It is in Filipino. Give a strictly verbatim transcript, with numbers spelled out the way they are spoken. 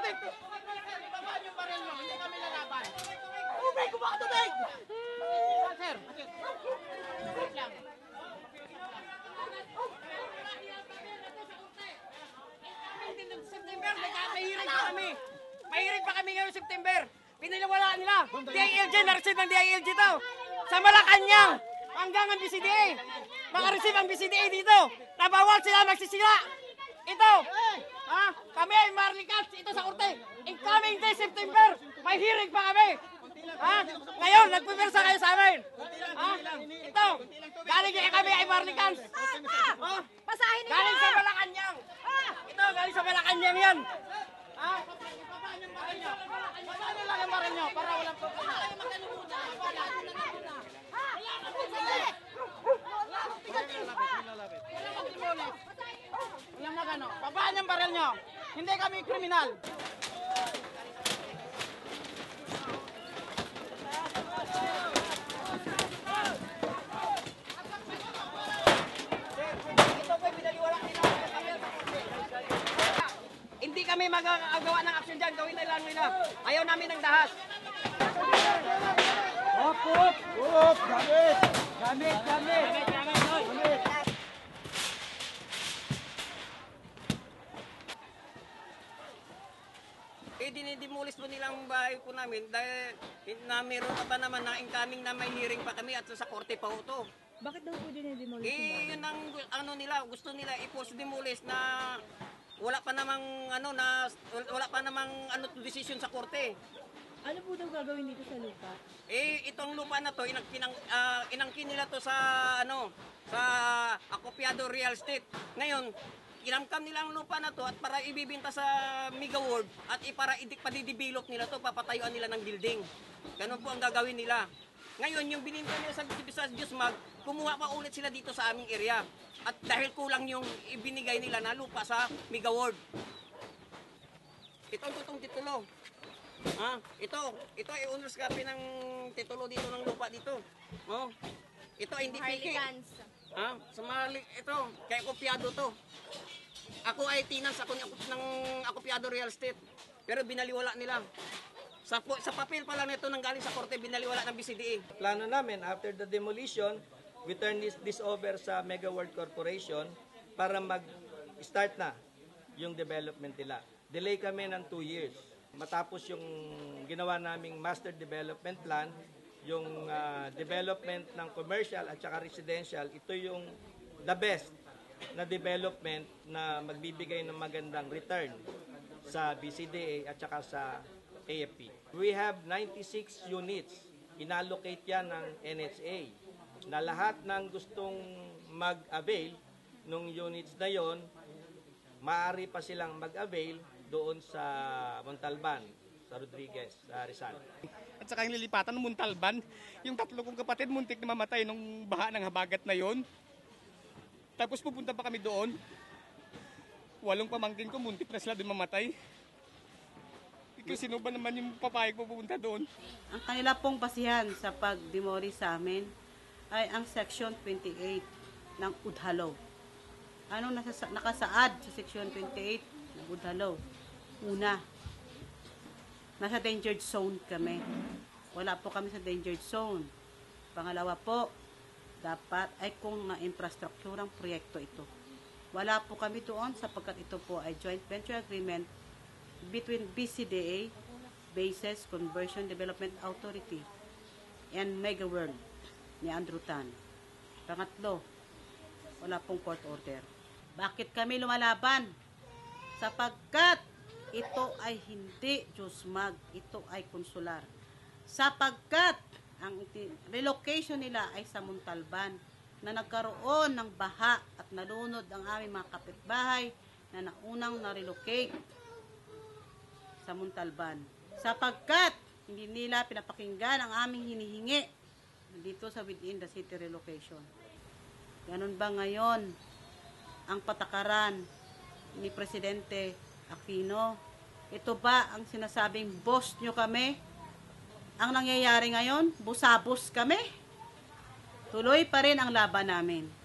tubig! Babaan yung baril nyo, hindi kami lalaban. Tubig! Kuha ka tubig! Sir, tubig lang. September, mahirig pa kami. Mahirig pa kami ngayong September. Piniliwala nila. D I L G, na-receive ng D I L G to. Sa Malacanang, hanggang ang B C D A. Maka-receive ang B C D A dito. Nabawal sila magsisila. Ito, ha? Kami ay Marlicans, ito sa korte. Incoming day September, may hearing pa kami. Ha? Ngayon, nagpupersa kayo sa amin. Ha? Ito, galing niya kami ay Marlicans. Ha? Pasahin nila! Galing sa Malacanang. Ito, galing sa Malacanang yan. Ha? Babaan yung baril nyo. Babaan lang yung baril nyo para walang problema. Walang magano. Babaan yung baril nyo. Hindi kami kriminal. Hindi kami magagawa ng action dyan. Gawin na lang nila. Ayaw namin ng dahas. Hop, hop, hop, gamit, gamit, gamit, gamit, gamit. Eh, dinidemolis po nilang bahay po namin dahil na meron pa ba naman na incoming na may hearing pa kami at sa korte pa ho to. Bakit daw po dinidemolish? Eh, yun ang ano nila, gusto nila i-post demolish na wala pa namang ano na wala pa namang ano decision sa korte. Ano po daw gagawin dito sa lupa? Eh, itong lupa na to, inangkin, uh, inangkin nila to sa, ano, sa Acopiado Real Estate. Ngayon, inamkam nila ang lupa na to at para ibibinta sa Mega World at para i-develop nila to, papatayuan nila ng building. Ganun po ang gagawin nila. Ngayon, yung bininta nila sa, sa Diyosmag, kumuha pa ulit sila dito sa aming area. At dahil kulang yung ibinigay nila na lupa sa Mega World. Itong tutong titulo. Ah, ito, ito ay owner's copy ng titulo dito ng lupa dito. Oh. Ito ay hindi piki. Ah, sa Mali, ito, kay Acopiado to. Ako ay tinas ako ng Acopiado Real Estate. Pero binaliwala nila. Sa sa papel pa lang nito nang galing sa korte, binaliwala ng B C D A. Plano namin after the demolition, we turn this this over sa Mega World Corporation para mag-start na yung development nila. Delay kami ng two years. Matapos yung ginawa naming master development plan, yung uh, development ng commercial at saka residential, ito yung the best na development na magbibigay ng magandang return sa B C D A at saka sa A F P. We have ninety-six units, inallocate yan ng N H A, na lahat ng gustong mag-avail ng units na yon, maaari pa silang mag-avail doon sa Montalban, sa Rodriguez, sa Rizal. At saka yung lilipatan ng Montalban, yung tatlo kong kapatid muntik na mamatay nung baha ng habagat na yon. Tapos pupunta pa kami doon. Walong pamangkin ko, muntik na sila doon mamatay. Ikaw, sino ba naman yung papayag po pupunta doon? Ang kanila pong basihan sa pag-demolish sa amin ay ang Section twenty-eight ng Udhalo. Ano nasa, nakasaad sa Section twenty-eight ng Udhalo? Una, nasa danger zone kami. Wala po kami sa danger zone. Pangalawa po, dapat ay kung na infrastrukturang proyekto ito. Wala po kami doon sapagkat ito po ay joint venture agreement between B C D A, Bases Conversion Development Authority, and Mega World ni Andrew Tan. Pangatlo, wala pong court order. Bakit kami lumalaban? Sapagkat ito ay hindi Diyosmag, ito ay konsular. Sapagkat ang relocation nila ay sa Montalban na nagkaroon ng baha at nalunod ang aming mga kapitbahay na naunang na-relocate sa Montalban. Sapagkat hindi nila pinapakinggan ang aming hinihingi dito sa within the city relocation. Ganun ba ngayon ang patakaran ni Presidente Aquino? Ito ba ang sinasabing boss nyo kami? Ang nangyayari ngayon, busabos kami. Tuloy pa rin ang laban namin.